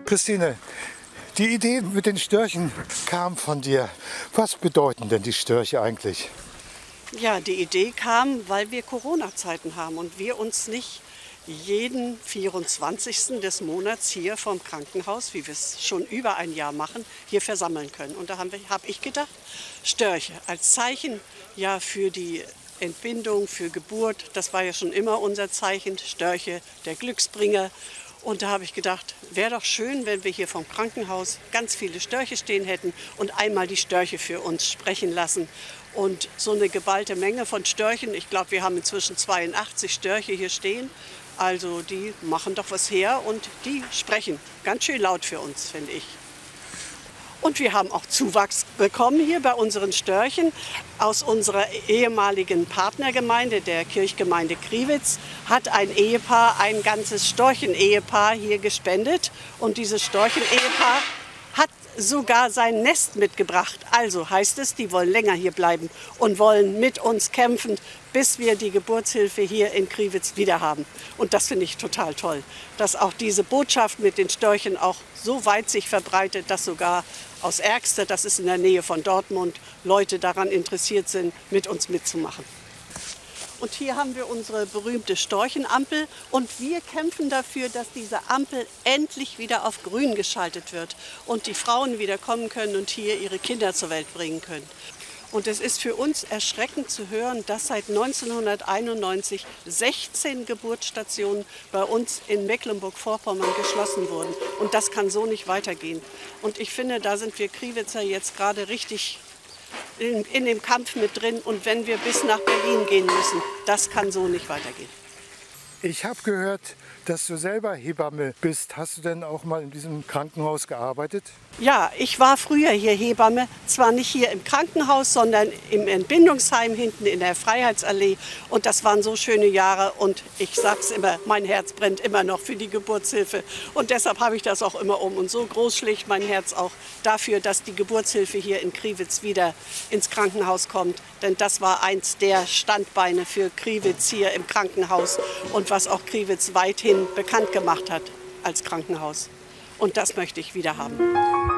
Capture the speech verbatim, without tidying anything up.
Christine, die Idee mit den Störchen kam von dir. Was bedeuten denn die Störche eigentlich? Ja, die Idee kam, weil wir Corona-Zeiten haben und wir uns nicht jeden vierundzwanzigsten des Monats hier vom Krankenhaus, wie wir es schon über ein Jahr machen, hier versammeln können. Und da habe hab ich gedacht, Störche als Zeichen ja für die Entbindung, für Geburt, das war ja schon immer unser Zeichen, Störche, der Glücksbringer. Und da habe ich gedacht, wäre doch schön, wenn wir hier vom Krankenhaus ganz viele Störche stehen hätten und einmal die Störche für uns sprechen lassen. Und so eine geballte Menge von Störchen, ich glaube, wir haben inzwischen zweiundachtzig Störche hier stehen, also die machen doch was her und die sprechen ganz schön laut für uns, finde ich. Und wir haben auch Zuwachs bekommen hier bei unseren Störchen. Aus unserer ehemaligen Partnergemeinde, der Kirchgemeinde Kriwitz, hat ein Ehepaar, ein ganzes Storchen-Ehepaar hier gespendet. Und dieses Storchen-Ehepaar hat sogar sein Nest mitgebracht. Also heißt es, die wollen länger hier bleiben und wollen mit uns kämpfen, bis wir die Geburtshilfe hier in Kriwitz wieder haben. Und das finde ich total toll, dass auch diese Botschaft mit den Störchen auch so weit sich verbreitet, dass sogar aus Ergster, das ist in der Nähe von Dortmund, Leute daran interessiert sind, mit uns mitzumachen. Und hier haben wir unsere berühmte Storchenampel und wir kämpfen dafür, dass diese Ampel endlich wieder auf grün geschaltet wird und die Frauen wieder kommen können und hier ihre Kinder zur Welt bringen können. Und es ist für uns erschreckend zu hören, dass seit neunzehnhunderteinundneunzig sechzehn Geburtsstationen bei uns in Mecklenburg-Vorpommern geschlossen wurden. Und das kann so nicht weitergehen. Und ich finde, da sind wir Kriwitzer jetzt gerade richtig in, in dem Kampf mit drin. Und wenn wir bis nach Berlin gehen müssen, das kann so nicht weitergehen. Ich habe gehört, dass du selber Hebamme bist. Hast du denn auch mal in diesem Krankenhaus gearbeitet? Ja, ich war früher hier Hebamme, zwar nicht hier im Krankenhaus, sondern im Entbindungsheim hinten in der Freiheitsallee. Und das waren so schöne Jahre und ich sag's immer, mein Herz brennt immer noch für die Geburtshilfe. Und deshalb habe ich das auch immer um. Und so groß schlägt mein Herz auch dafür, dass die Geburtshilfe hier in Kriwitz wieder ins Krankenhaus kommt. Denn das war eins der Standbeine für Kriwitz hier im Krankenhaus und was auch Kriwitz weithin bekannt gemacht hat als Krankenhaus. Und das möchte ich wieder haben.